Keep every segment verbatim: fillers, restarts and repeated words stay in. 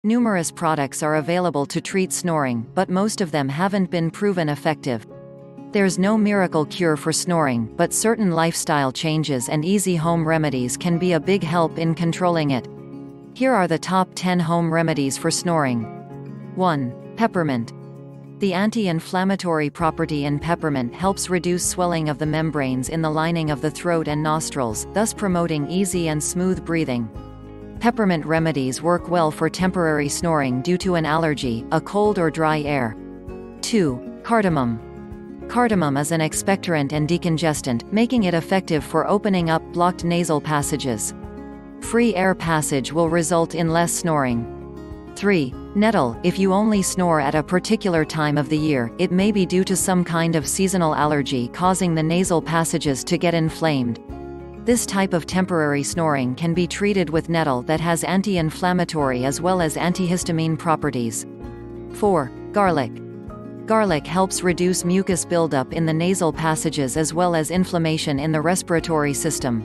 Numerous products are available to treat snoring, but most of them haven't been proven effective. There's no miracle cure for snoring, but certain lifestyle changes and easy home remedies can be a big help in controlling it. Here are the top ten home remedies for snoring. one. Peppermint. The anti-inflammatory property in peppermint helps reduce swelling of the membranes in the lining of the throat and nostrils, thus promoting easy and smooth breathing. Peppermint remedies work well for temporary snoring due to an allergy, a cold or dry air. two. Cardamom. Cardamom is an expectorant and decongestant, making it effective for opening up blocked nasal passages. Free air passage will result in less snoring. three. Nettle. If you only snore at a particular time of the year, it may be due to some kind of seasonal allergy causing the nasal passages to get inflamed. This type of temporary snoring can be treated with nettle that has anti-inflammatory as well as antihistamine properties. four. Garlic. Garlic helps reduce mucus buildup in the nasal passages as well as inflammation in the respiratory system.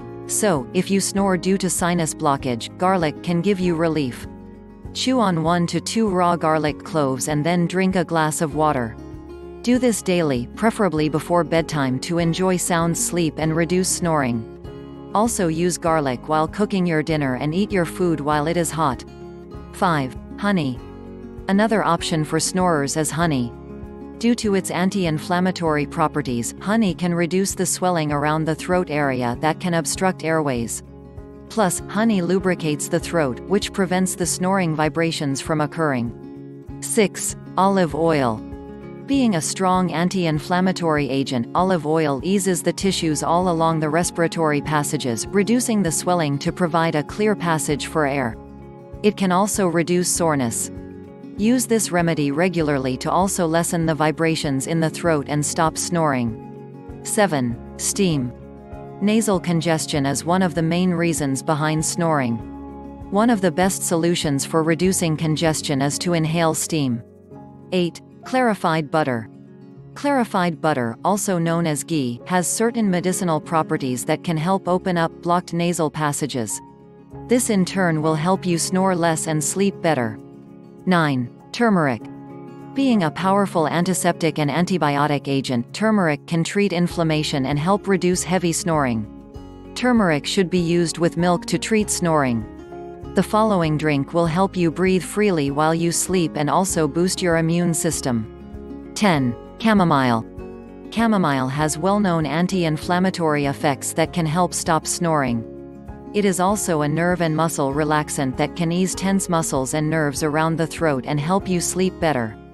So, if you snore due to sinus blockage, garlic can give you relief. Chew on one to two raw garlic cloves and then drink a glass of water. Do this daily, preferably before bedtime, to enjoy sound sleep and reduce snoring. Also use garlic while cooking your dinner and eat your food while it is hot. five. Honey. Another option for snorers is honey. Due to its anti-inflammatory properties, honey can reduce the swelling around the throat area that can obstruct airways. Plus, honey lubricates the throat, which prevents the snoring vibrations from occurring. six. Olive oil. Being a strong anti-inflammatory agent, olive oil eases the tissues all along the respiratory passages, reducing the swelling to provide a clear passage for air. It can also reduce soreness. Use this remedy regularly to also lessen the vibrations in the throat and stop snoring. seven. Steam. Nasal congestion is one of the main reasons behind snoring. One of the best solutions for reducing congestion is to inhale steam. eight. Clarified butter. Clarified butter, also known as ghee, has certain medicinal properties that can help open up blocked nasal passages. This in turn will help you snore less and sleep better. nine. Turmeric. Being a powerful antiseptic and antibiotic agent, turmeric can treat inflammation and help reduce heavy snoring. Turmeric should be used with milk to treat snoring. The following drink will help you breathe freely while you sleep and also boost your immune system. ten. Chamomile. Chamomile has well-known anti-inflammatory effects that can help stop snoring. It is also a nerve and muscle relaxant that can ease tense muscles and nerves around the throat and help you sleep better.